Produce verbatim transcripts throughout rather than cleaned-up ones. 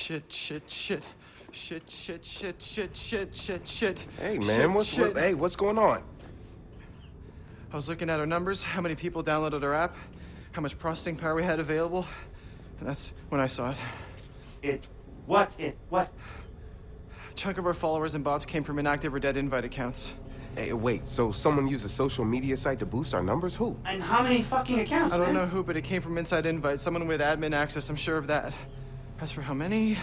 Shit, shit, shit. Shit, shit, shit, shit, shit, shit, shit. Hey, man, shit, what's shit. What, hey, what's going on? I was looking at our numbers, how many people downloaded our app, how much processing power we had available, and that's when I saw it. It, what, it, what? A chunk of our followers and bots came from inactive or dead invite accounts. Hey, wait, so someone used a social media site to boost our numbers? Who? And how many fucking accounts, I don't man? know who, but it came from inside invite, someone with admin access, I'm sure of that. As for how many...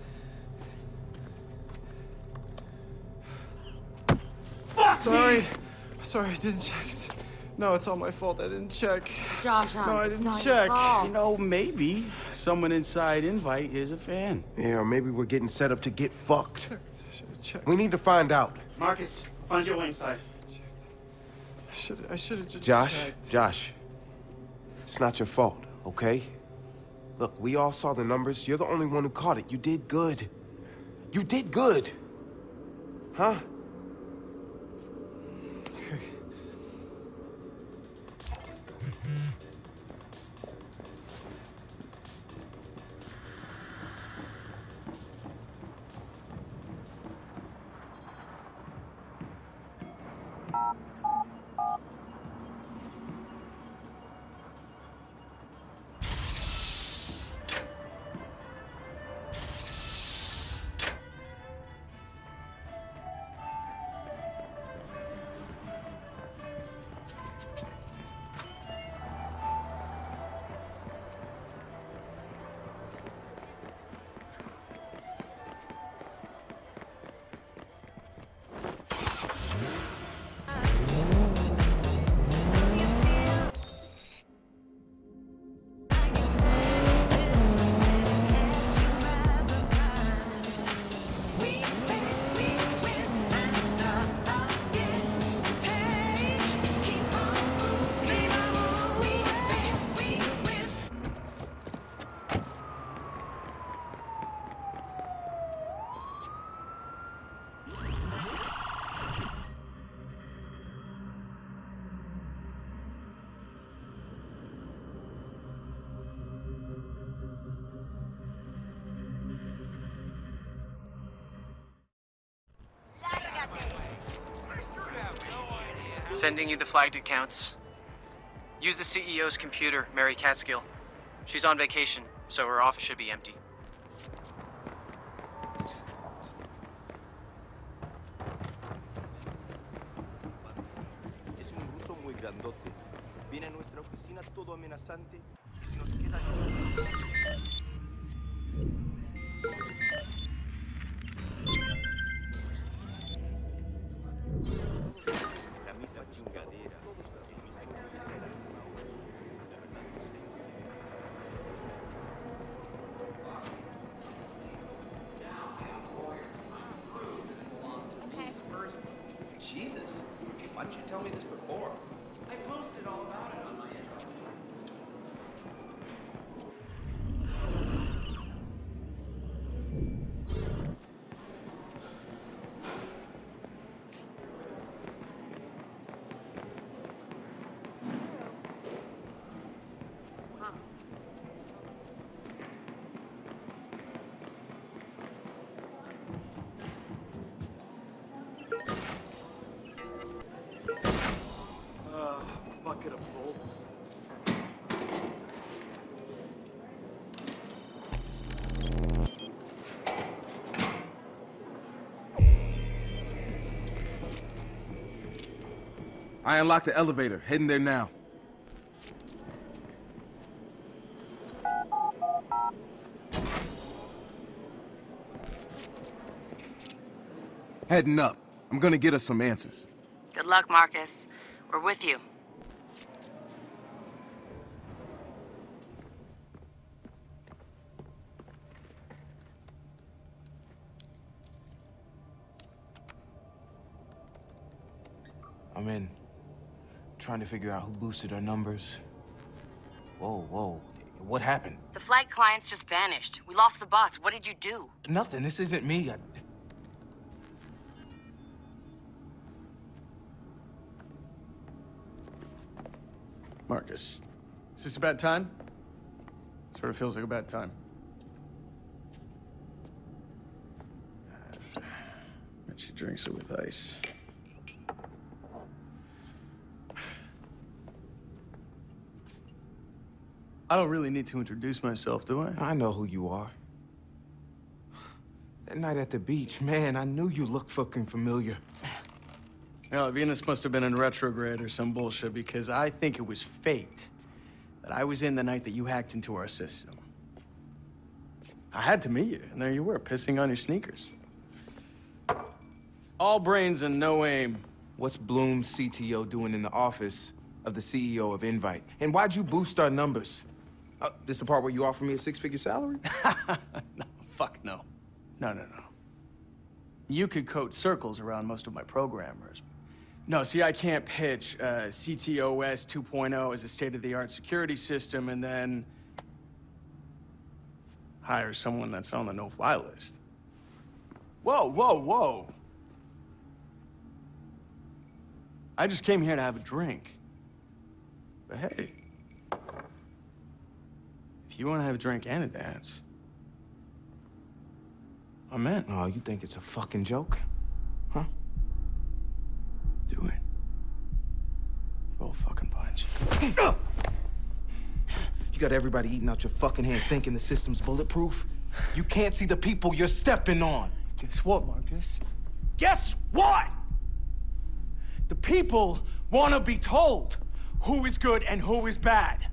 Fuck Sorry. me. Sorry, I didn't check. It's... No, it's all my fault. I didn't check. Josh, um, no, I it's didn't not check. your fault. You know, maybe someone inside Invite is a fan. Yeah, or maybe we're getting set up to get fucked. Checked. Checked. We need to find out. Marcus, find your way inside. I should. I should have just. Josh, checked. Josh, it's not your fault, okay? Look, we all saw the numbers. You're the only one who caught it. You did good. You did good. Huh? Okay. Sending you the flagged accounts. Use the C E O's computer, Mary Catskill. She's on vacation, so her office should be empty. Es un ruso muy grandote. Viene a nuestra oficina todo amenazante y se nos queda... La misma chingadera. El mismo buitre a la misma hora. La verdad no sé. Jesus, why didn't you tell me this before? I posted all about it on my inbox. Bucket of bolts. I unlocked the elevator, heading there now. Heading up. I'm gonna get us some answers. Good luck, Marcus. We're with you. I'm in. Trying to figure out who boosted our numbers. Whoa, whoa. What happened? The flag clients just vanished. We lost the bots. What did you do? Nothing. This isn't me. I... Marcus, is this a bad time? Sort of feels like a bad time. drinks are with ice. I don't really need to introduce myself, do I? I know who you are. That night at the beach, man, I knew you looked fucking familiar. Well, Venus must have been in retrograde or some bullshit, because I think it was fate that I was in the night that you hacked into our system. I had to meet you, and there you were, pissing on your sneakers. All brains and no aim. What's Bloom's C T O doing in the office of the C E O of Invite? And why'd you boost our numbers? Uh, this the part where you offer me a six-figure salary? No, fuck no. No, no, no. You could code circles around most of my programmers. No, see, I can't pitch uh, C T O S two point oh as a state-of-the-art security system and then hire someone that's on the no-fly list. Whoa, whoa, whoa. I just came here to have a drink. But hey, if you want to have a drink and a dance, I'm in. Oh, you think it's a fucking joke? Huh? Do it. Roll a fucking punch. You got everybody eating out your fucking hands thinking the system's bulletproof? You can't see the people you're stepping on. Guess what, Marcus? Guess what? The people want to be told who is good and who is bad.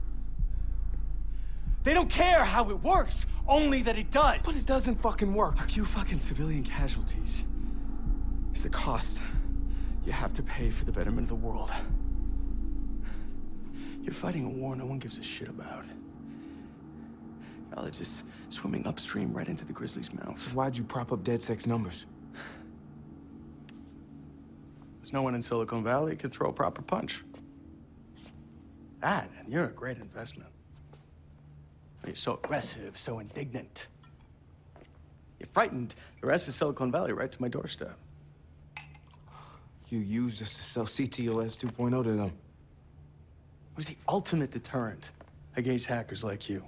They don't care how it works, only that it does. But it doesn't fucking work. A few fucking civilian casualties is the cost you have to pay for the betterment of the world. You're fighting a war no one gives a shit about. Y'all are just swimming upstream right into the grizzlies' mouths. So why'd you prop up DedSec's numbers? There's no one in Silicon Valley who could throw a proper punch. That, and you're a great investment. You're so aggressive, so indignant. You frightened the rest of Silicon Valley right to my doorstep. You used us to sell C T O S two point oh to them. It was the ultimate deterrent against hackers like you.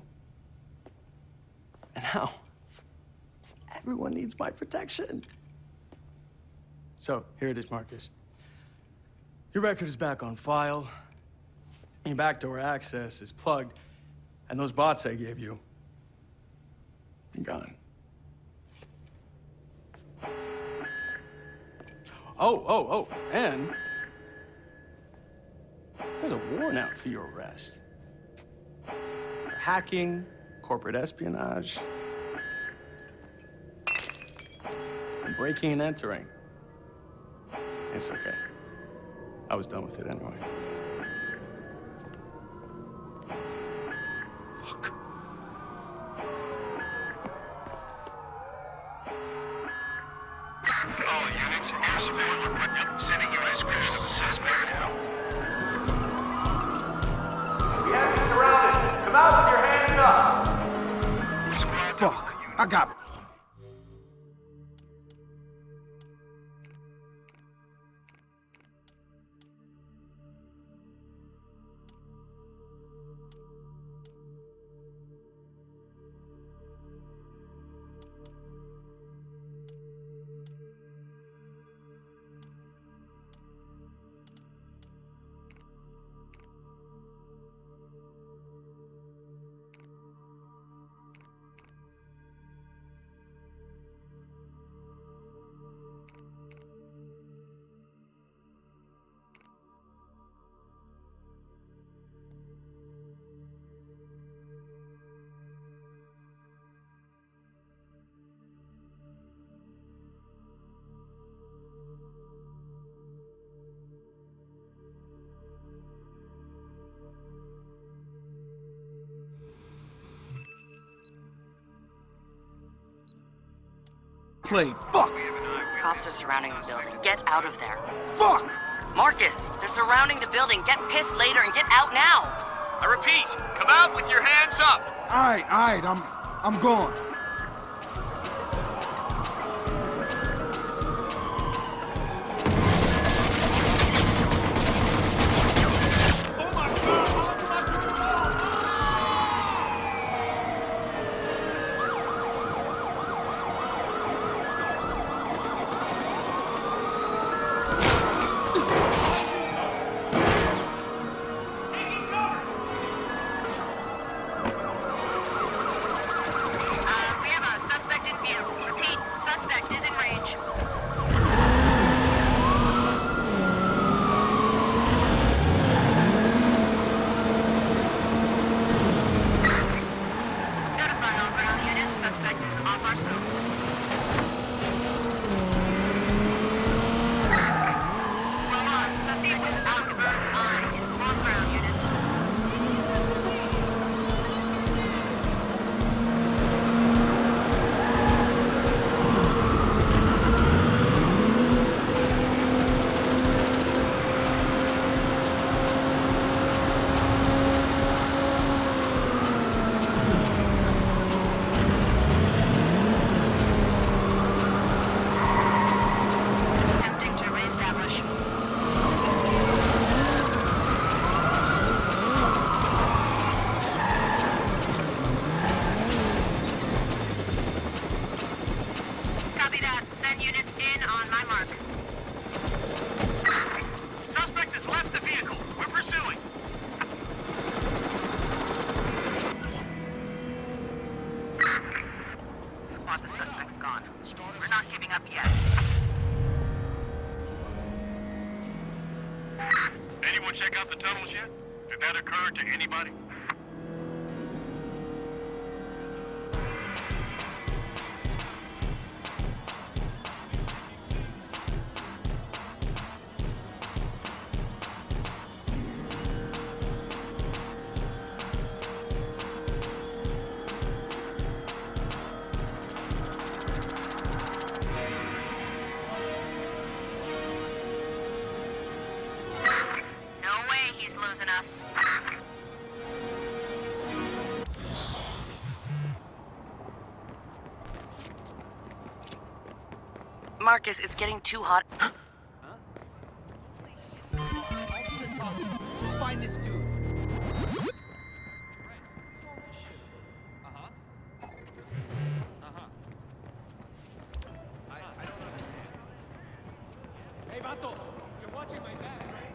And now, everyone needs my protection. So, here it is, Marcus. Your record is back on file. Your backdoor access is plugged. And those bots I gave you, they're gone. Oh, oh, oh, and there's a warrant out for your arrest. For hacking, corporate espionage, and breaking and entering. It's okay. I was done with it anyway. Fuck. All units, air support equipment, sending you a description of the suspect now. We have you surrounded. Come out with your hands up. Squad Fuck. I got... Played. Fuck! Cops are surrounding the building. Get out of there. Fuck! Marcus, they're surrounding the building. Get pissed later and get out now. I repeat, come out with your hands up. Alright, alright, I'm... I'm gone. check out the tunnels yet? Did that occur to anybody? Marcus, it's getting too hot. Huh? Just find this dude. Uh-huh. Uh-huh. I, I don't understand. Hey, Vato, you're watching my back, right?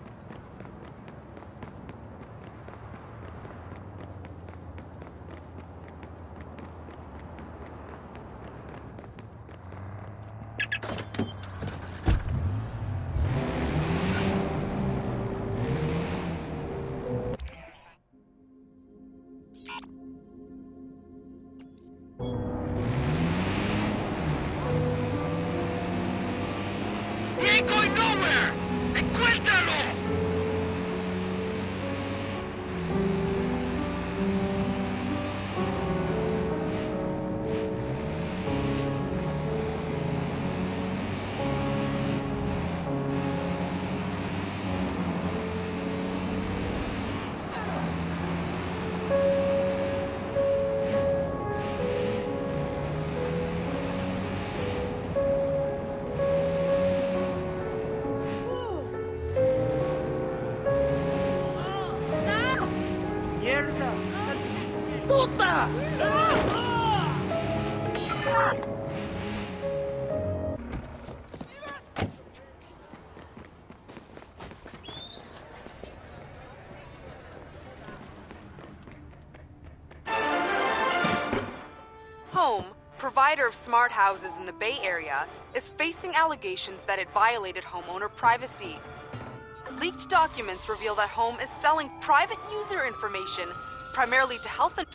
Home, provider of smart houses in the Bay Area, is facing allegations that it violated homeowner privacy. Leaked documents reveal that Home is selling private user information, primarily to health and...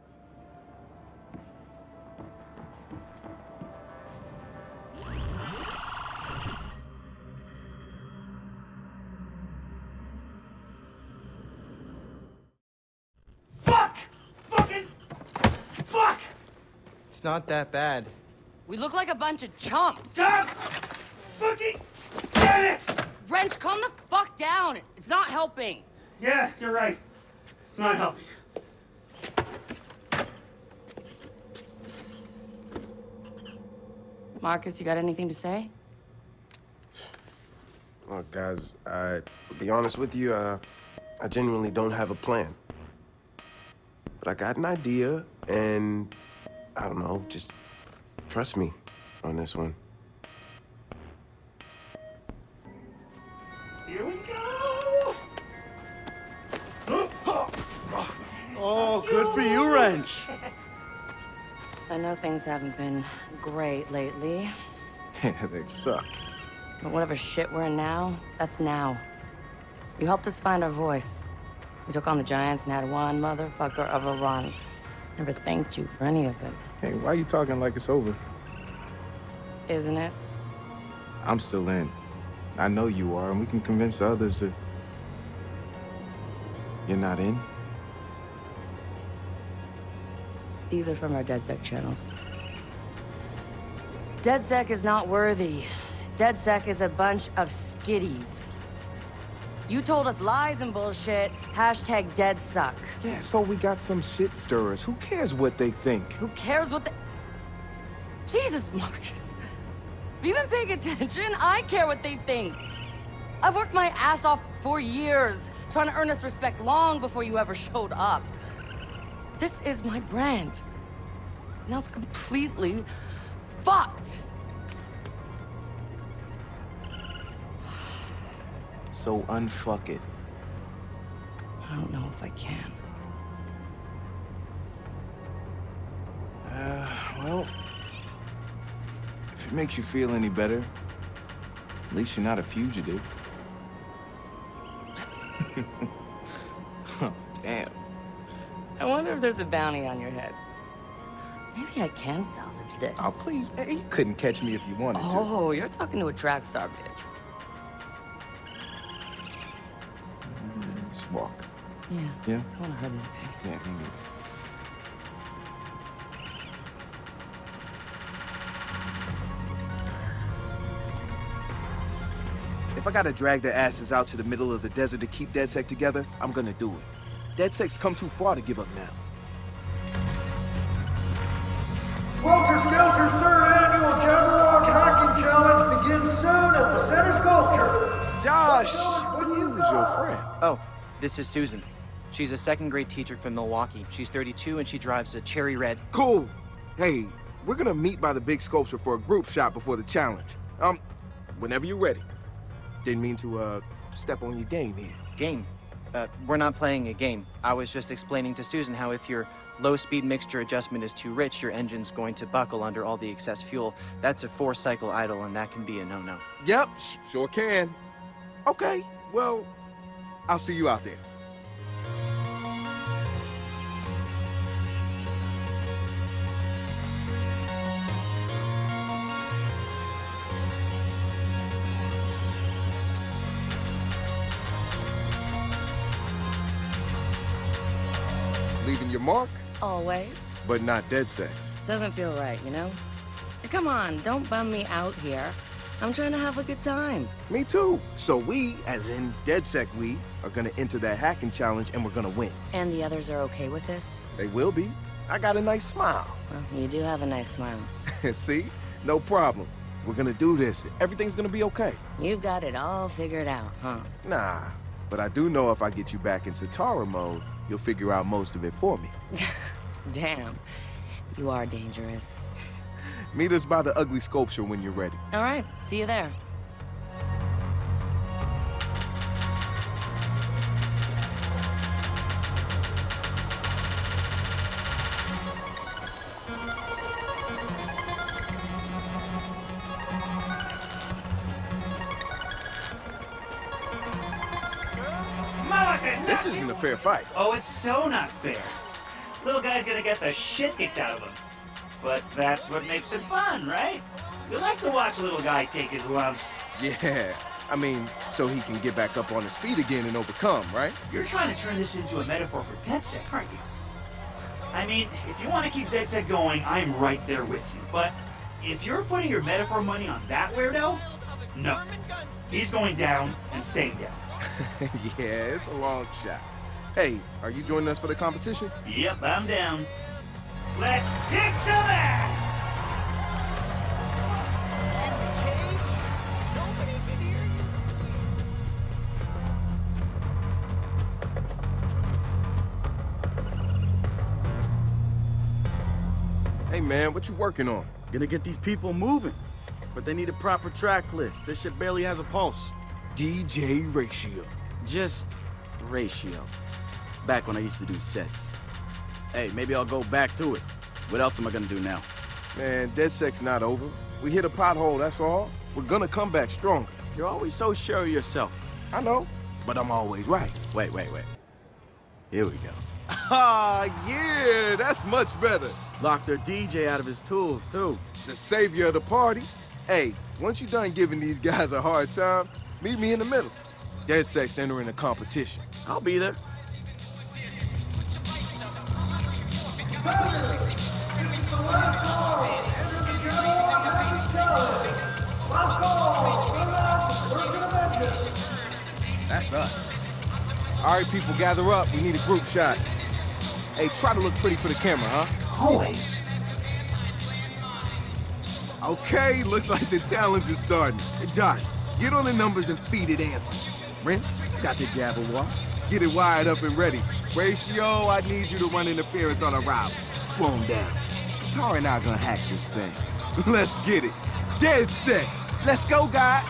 Fuck! Fucking... Fuck! It's not that bad. We look like a bunch of chumps. God! Fucking... Damn it! Wrench, calm the fuck down. It's not helping. Yeah, you're right. It's not helping. Marcus, you got anything to say? Look, guys, I, to be honest with you, uh, I genuinely don't have a plan. But I got an idea, and I don't know, just trust me on this one. Here we go! Oh, good for you, Wrench. I know things haven't been great lately, Yeah, they've sucked. but whatever shit we're in now, that's now. You helped us find our voice. We took on the Giants and had one motherfucker of a run. Never thanked you for any of it. Hey, why are you talking like it's over? Isn't it? I'm still in. I know you are, and we can convince the others that you're not in. These are from our DedSec channels. DedSec is not worthy. DedSec is a bunch of skitties. You told us lies and bullshit. Hashtag DedSuck. Yeah, so we got some shit stirrers. Who cares what they think? Who cares what the... Jesus, Marcus. Have you been paying attention? I care what they think. I've worked my ass off for years, trying to earn us respect long before you ever showed up. This is my brand. Now it's completely fucked. So unfuck it. I don't know if I can. Uh, well, if it makes you feel any better, at least you're not a fugitive. Oh, damn. I wonder if there's a bounty on your head. Maybe I can salvage this. Oh, please, man, you couldn't catch me if you wanted to. Oh, you're talking to a track star, bitch. Just walk. Yeah. Yeah? Don't want to hurt anything. Yeah, me neither. If I gotta drag their asses out to the middle of the desert to keep DedSec together, I'm gonna do it. DedSec's come too far to give up now. Swelter Skelter's third annual Jabberwock Hacking Challenge begins soon at the Center Sculpture. Josh! What you Who's your friend? Oh, this is Susan. She's a second grade teacher from Milwaukee. She's thirty-two and she drives a cherry red. Cool. Hey, we're gonna meet by the big sculpture for a group shot before the challenge. Um, whenever you're ready. Didn't mean to, uh, step on your game here. Game? Uh, we're not playing a game. I was just explaining to Susan how if your low-speed mixture adjustment is too rich, your engine's going to buckle under all the excess fuel. That's a four-cycle idle, and that can be a no-no. Yep, sure can. Okay, well, I'll see you out there. Leaving your mark, Always. but not DedSec. Doesn't feel right, you know? Come on, don't bum me out here. I'm trying to have a good time. Me too. So we, as in DedSec we, are gonna enter that hacking challenge and we're gonna win. And the others are okay with this? They will be. I got a nice smile. Well, you do have a nice smile. See? No problem. We're gonna do this. Everything's gonna be okay. You've got it all figured out, huh? Nah, but I do know if I get you back in Satara mode, you'll figure out most of it for me. Damn. You are dangerous. Meet us by the ugly sculpture when you're ready. All right, see you there. Mama said This nothing. isn't a fair fight. Oh, it's so not fair. Little guy's gonna get the shit kicked out of him. But that's what makes it fun, right? You like to watch little guy take his lumps. Yeah, I mean, so he can get back up on his feet again and overcome, right? You're trying to turn this into a metaphor for DedSec, aren't you? I mean, if you want to keep DedSec going, I'm right there with you. But if you're putting your metaphor money on that weirdo, no. He's going down and staying down. Yeah, it's a long shot. Hey, are you joining us for the competition? Yep, I'm down. Let's kick some ass! Hey man, what you working on? Gonna get these people moving. But they need a proper track list. This shit barely has a pulse. D J ratio. Just ratio. Back when I used to do sets. Hey, maybe I'll go back to it. What else am I gonna do now? Man, DedSec's not over. We hit a pothole, that's all. We're gonna come back stronger. You're always so sure of yourself. I know, but I'm always right. Wait, wait, wait. Here we go. Ah, yeah, that's much better. Locked their D J out of his tools, too. The savior of the party. Hey, once you're done giving these guys a hard time, meet me in the middle. DedSec's entering a competition. I'll be there. This is the last call. Enter the Jabberwock Hacking Challenge. Last call. Relax. Version of Vengeance. That's us. All right, people, gather up. We need a group shot. Hey, try to look pretty for the camera, huh? Always. Okay, looks like the challenge is starting. Hey, Josh, get on the numbers and feed it answers. Wrench, you got the Jabberwock. Get it wired up and ready. Ratio, I need you to run interference on arrival. Slow him down. Satara and I are gonna hack this thing. Let's get it. DedSec. Let's go, guys.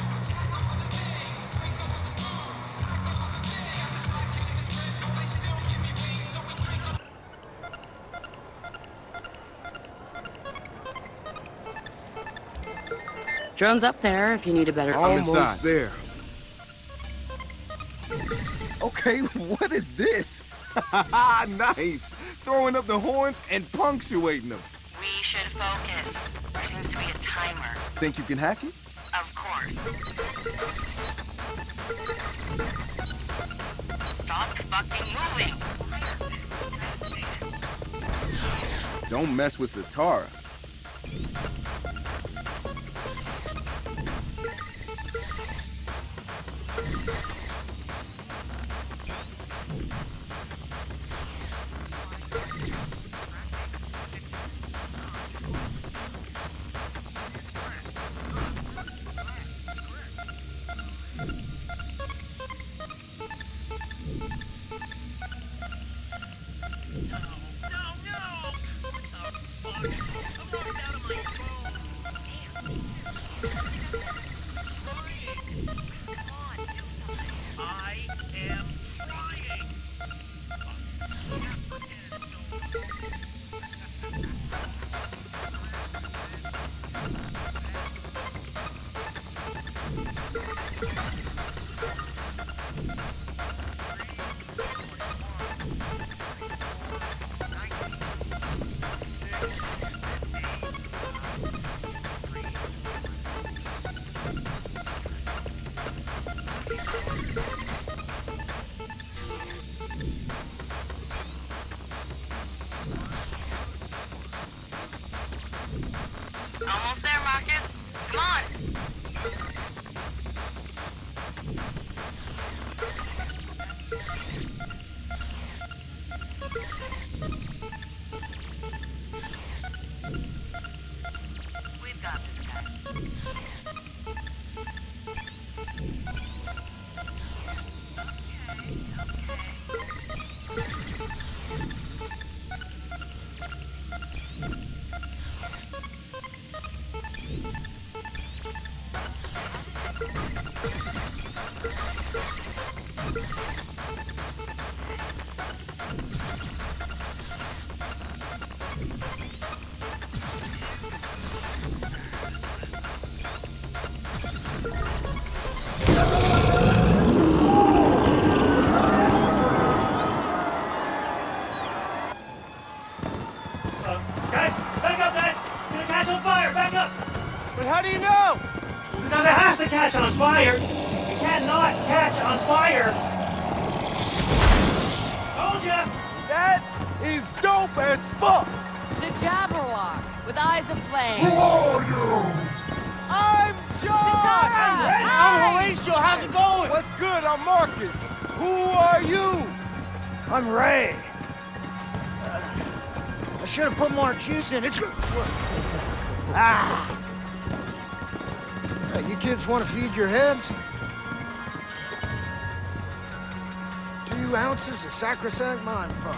Drone's up there if you need a better... Almost inside. there. Okay. Okay, what is this? Nice. Throwing up the horns and punctuating them. We should focus. There seems to be a timer. Think you can hack it? Of course. Stop fucking moving. Don't mess with Satara. Almost there, Marcus. Come on. We've got this, guys. Because it has to catch on fire. It cannot catch on fire. Told ya. That is dope as fuck. The Jabberwock with eyes of flame. Who are you? I'm Josh. Tara! I'm Horatio. How's it going? What's good? I'm Marcus. Who are you? I'm Ray. Uh, I should have put more juice in. It's... Ah! Hey, you kids want to feed your heads? Two ounces of sacrosanct mind fuck.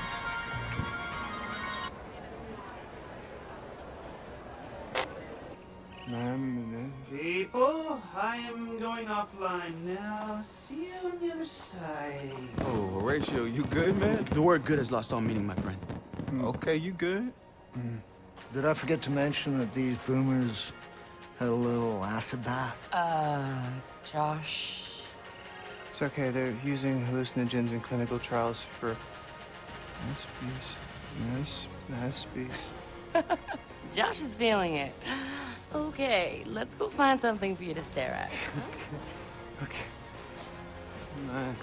People, I am going offline now. See you on the other side. Oh, Horatio, you good, man? The word good has lost all meaning, my friend. Mm. Okay, you good? Mm. Did I forget to mention that these boomers had a little acid bath? Uh, Josh. It's okay, they're using hallucinogens in clinical trials for... Nice piece. Nice, nice piece. Josh is feeling it. Okay, let's go find something for you to stare at. Okay. Okay. Man.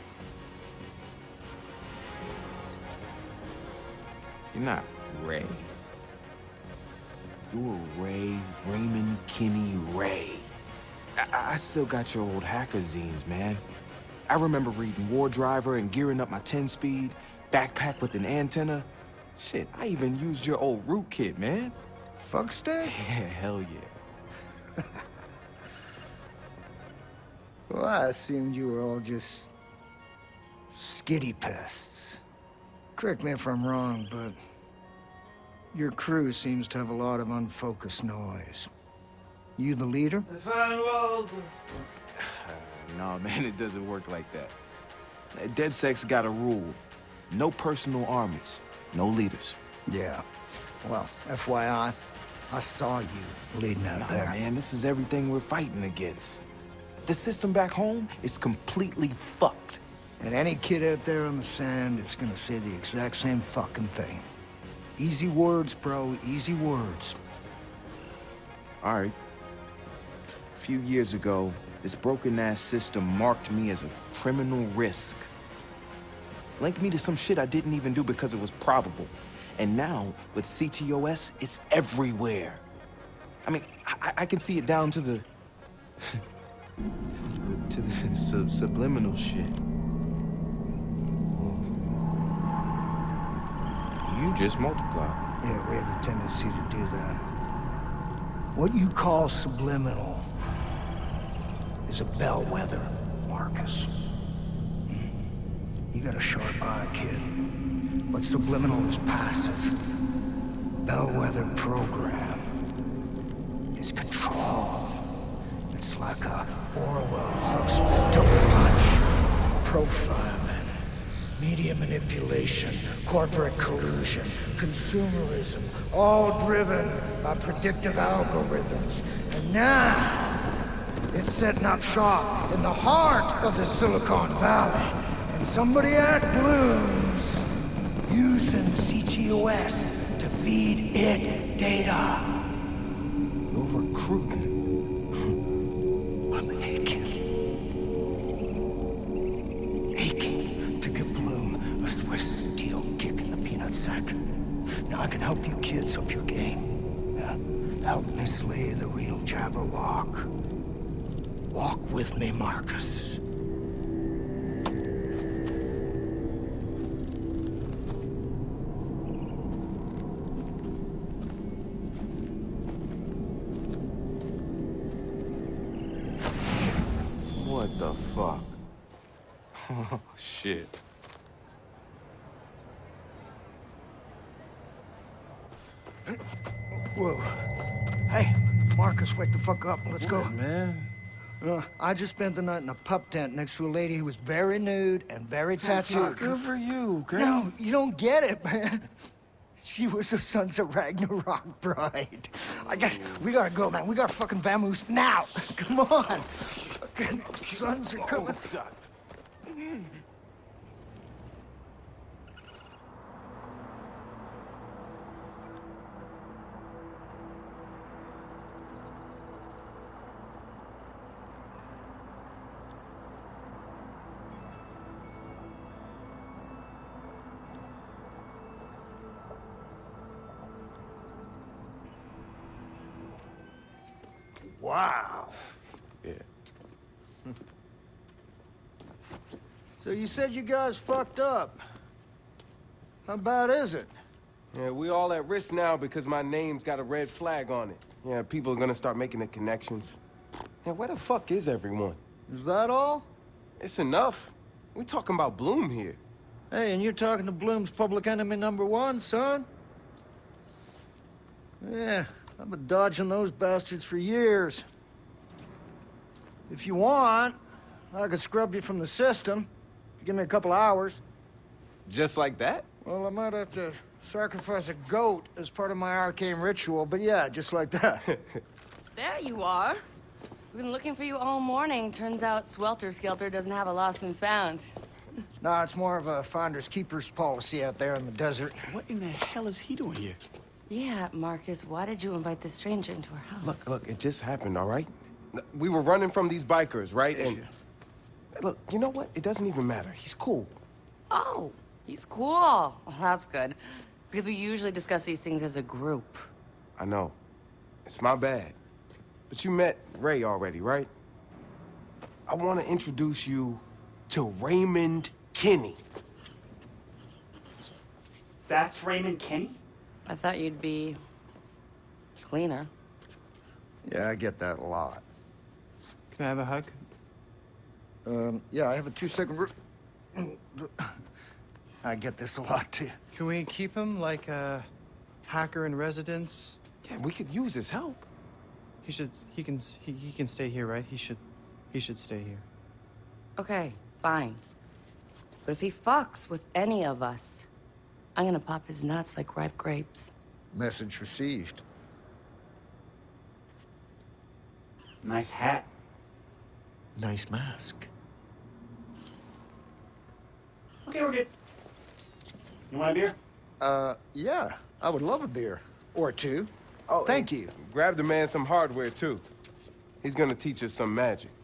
You're not Ray. You were Ray, Raymond Kinney Ray. I, I still got your old hacker zines, man. I remember reading War Driver and gearing up my ten-speed, backpack with an antenna. Shit, I even used your old root kit, man. Fuck stick? Yeah, hell yeah. Well, I assumed you were all just... skitty pests. Correct me if I'm wrong, but... your crew seems to have a lot of unfocused noise. You the leader? The fine world. No, man, it doesn't work like that. DedSec's got a rule. No personal armies, no leaders. Yeah. Well, F Y I, I saw you leading out Nah, there. man, this is everything we're fighting against. The system back home is completely fucked. And any kid out there on the sand is gonna say the exact same fucking thing. Easy words, bro, easy words. All right. A few years ago, this broken-ass system marked me as a criminal risk. Linked me to some shit I didn't even do because it was probable. And now, with C T O S, it's everywhere. I mean, I, I can see it down to the... to the sub subliminal shit. You just multiply. Yeah, we have a tendency to do that. What you call subliminal is a bellwether, Marcus. You got a sharp eye, kid. But subliminal is passive. Bellwether program is control. It's like a Orwell Huxley double punch. Profiling, media manipulation, corporate collusion, consumerism, all driven by predictive algorithms. And now, it's setting up shop in the heart of the Silicon Valley. And somebody at Bloom's using C T O S to feed it data. You're recruiting. I'm aching. Aching to give Bloom a Swiss steel kick in the peanut sack. Now I can help you kids up your game. Yeah? Help me slay the real Jabberwock. Walk with me, Marcus. What the fuck? Oh, shit. Whoa. Hey, Marcus, wake the fuck up. Let's go. What, man? Uh, I just spent the night in a pup tent next to a lady who was very nude and very tattooed. Good for you, girl. No, you don't get it, man. She was the Sons of Ragnarok bride. I got, we gotta go, man. We gotta fucking vamoose now. Come on. Fucking sons are coming. Oh, God. Wow. Yeah. So you said you guys fucked up. How bad is it? Yeah, we all at risk now because my name's got a red flag on it. Yeah, people are gonna start making the connections. Yeah, where the fuck is everyone? Is that all? It's enough. We talking about Bloom here. Hey, and you're talking to Bloom's public enemy number one, son? Yeah, I've been dodging those bastards for years. If you want, I could scrub you from the system. If you give me a couple hours. Just like that? Well, I might have to sacrifice a goat as part of my arcane ritual, but yeah, just like that. There you are. We've been looking for you all morning. Turns out Swelter Skelter doesn't have a lost and found. No, it's more of a finders keepers policy out there in the desert. What in the hell is he doing here? Yeah, Marcus, why did you invite this stranger into our house? Look, look, it just happened, all right? We were running from these bikers, right? And look, you know what? It doesn't even matter. He's cool. Oh, he's cool. Well, that's good. Because we usually discuss these things as a group. I know. It's my bad. But you met Ray already, right? I want to introduce you to Raymond Kinney. That's Raymond Kinney? I thought you'd be cleaner. Yeah, I get that a lot. Can I have a hug? Um, yeah, I have a two-second... I get this a lot, too. Can we keep him like a hacker in residence? Yeah, we could use his help. He should, he can, he, he can stay here, right? He should, he should stay here. Okay, fine. But if he fucks with any of us, I'm gonna pop his nuts like ripe grapes. Message received. Nice hat. Nice mask. Okay, we're good. You want a beer? Uh, yeah. I would love a beer. Or two. Oh, Thank you. Grab the man some hardware, too. He's gonna teach us some magic.